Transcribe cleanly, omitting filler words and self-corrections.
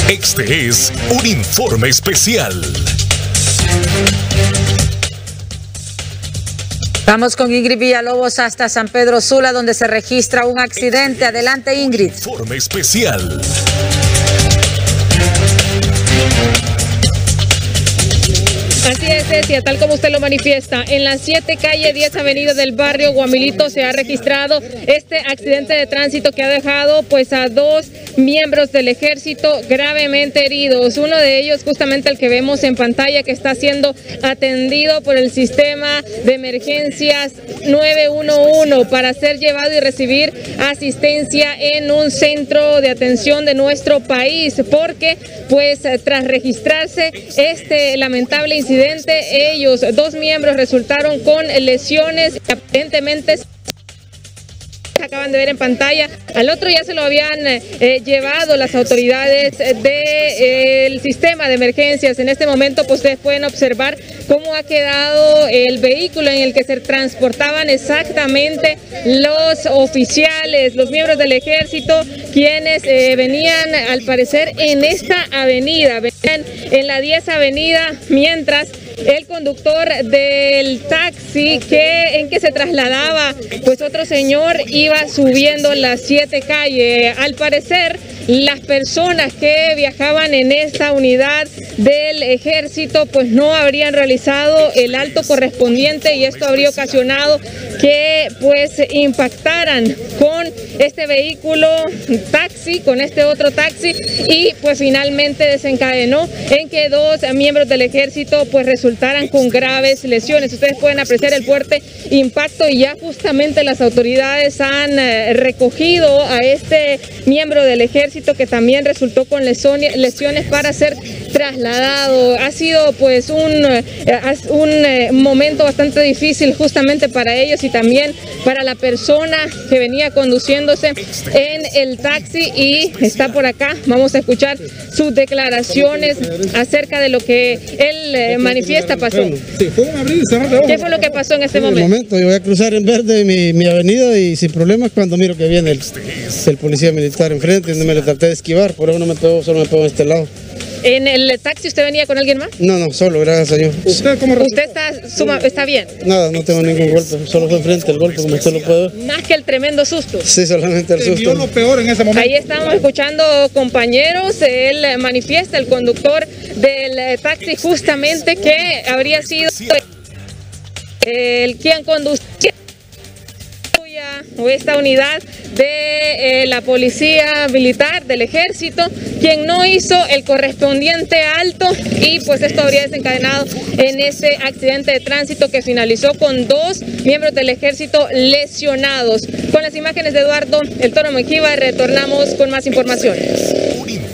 Este es un informe especial. Vamos con Ingrid Villalobos hasta San Pedro Sula, donde se registra un accidente. Adelante, Ingrid. Informe especial. Así es, Cecia, tal como usted lo manifiesta, en las 7 calle 10 avenida del barrio Guamilito se ha registrado este accidente de tránsito que ha dejado pues a 2 miembros del ejército gravemente heridos. Uno de ellos justamente el que vemos en pantalla, que está siendo atendido por el sistema de emergencias 911 para ser llevado y recibir asistencia en un centro de atención de nuestro país, porque pues tras registrarse este lamentable incidente, ellos, 2 miembros, resultaron con lesiones aparentemente. Acaban de ver en pantalla, al otro ya se lo habían llevado las autoridades del sistema de emergencias. En este momento pues ustedes pueden observar cómo ha quedado el vehículo en el que se transportaban exactamente los oficiales, los miembros del ejército, quienes venían al parecer en esta avenida, venían en la 10 avenida, mientras el conductor del taxi en que se trasladaba pues otro señor iba subiendo las 7 calles. Al parecer, las personas que viajaban en esta unidad del ejército pues no habrían realizado el alto correspondiente, y esto habría ocasionado que pues impactaran con este vehículo taxi, con este otro taxi, y pues finalmente desencadenó en que 2 miembros del ejército pues resultaran con graves lesiones. Ustedes pueden apreciar el fuerte impacto, y ya justamente las autoridades han recogido a este miembro del ejército, que también resultó con lesiones, para ser trasladado. Ha sido pues un momento bastante difícil justamente para ellos y también para la persona que venía conduciéndose en el taxi, y está por acá. Vamos a escuchar sus declaraciones acerca de lo que él manifiesta pasó. ¿Qué fue lo que pasó en este momento? Yo voy a cruzar en verde mi avenida y sin problemas, cuando miro que viene el policía militar enfrente, no me lo traté de esquivar, por eso no me pegó, solo me pegó en este lado. ¿En el taxi usted venía con alguien más? No, solo, gracias a Dios. ¿Usted está bien? Nada, no tengo ningún golpe, solo fue enfrente el golpe, como usted lo puede ver. Más que el tremendo susto. Sí, solamente el susto. Lo peor en ese momento. Ahí estamos escuchando, compañeros, él manifiesta, el conductor del taxi, justamente que habría sido el quien conducía o esta unidad de la policía militar del ejército, quien no hizo el correspondiente alto, y pues esto habría desencadenado en ese accidente de tránsito que finalizó con 2 miembros del ejército lesionados. Con las imágenes de Eduardo El Toro Mengíbar retornamos con más información.